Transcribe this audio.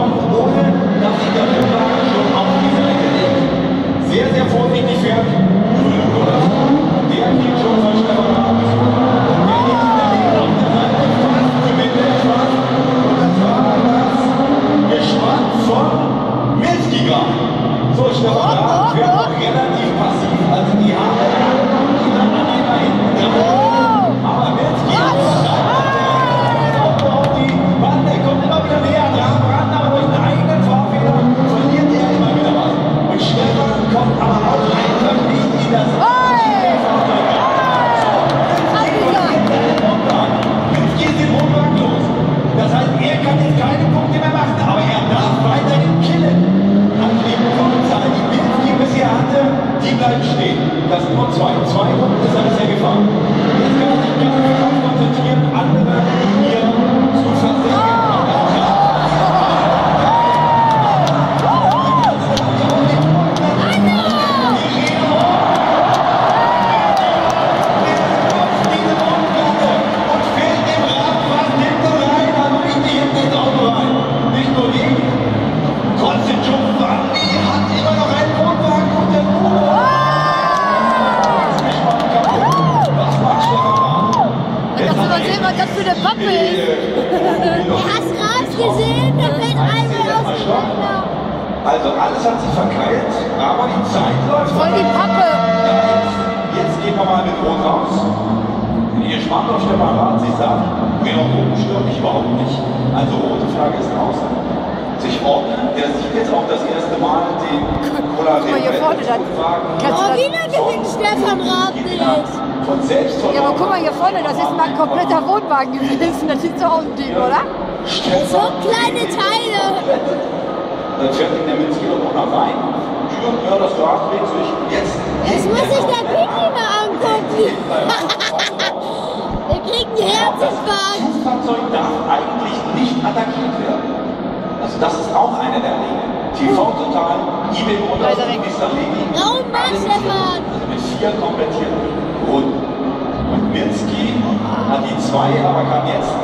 kommt, ohne dass sich der Wohnwagen schon auf die Seite legt. Sehr, sehr vorsichtig fährt. Der geht schon von Stefan Raab. Und der liegt hinterlegt auf der Seite fast gewinnt der Schwanz. Und das war das Gespann von Milski gerade. So, Stefan Raab fährt noch relativ passiv, also die Haare die dann aneinander hinten dran. Aber Milski auf die Bande, der kommt immer wieder näher dran, aber durch einen eigenen Fahrfehler verliert er immer wieder was. Und Stefan kommt aber auch einfach nicht in das Fahrzeug rein. Milski ist den Wohnwagen los. Das heißt, er kann jetzt keine Punkte mehr machen, aber er darf weiterhin killen. An die Punktzahl, die Milski bisher hatte, die bleibt stehen. Das sind nur zwei. 2 Runden ist er bisher gefahren. Jetzt kann er sich ganz darauf konzentrieren, andere hier zu versenken. Was das für eine Pappe ist. Hast du Raps gesehen? Der fällt einmal aus dem Ständer. Also alles hat sich verkeilt, aber die Zeit läuft. Voll die Pappe. Jetzt gehen wir mal mit Rot raus. Bin ich gespannt auf Stefan Raab. Sie sagt, mir noch oben stört mich überhaupt nicht. Also rote Flagge ist draußen. Sich ordnen. Der sieht jetzt auch das erste Mal den Guck mal hier vorne, dann Oh, wieder gewinnt Stefan Raab nicht. Von selbst ja, aber guck mal hier vorne, das ist mal ein kompletter Wohnwagen gewesen. Das sieht so aus, Ding, oder? So kleine Teile. Dann fährt der Milski noch nach rein. Ja, das Rad dreht sich. Jetzt muss sich der Kiki mal angucken. Wir kriegen einen Herzinfarkt. Das Fahrzeug darf eigentlich nicht attackiert werden. Also das ist auch eine der Regeln. TV Total, eBay Motors, Mr. Levy. Oh Mann, Stefan. Also mit 4 komplettierten Runden. Und Milski hat die 2, aber kann jetzt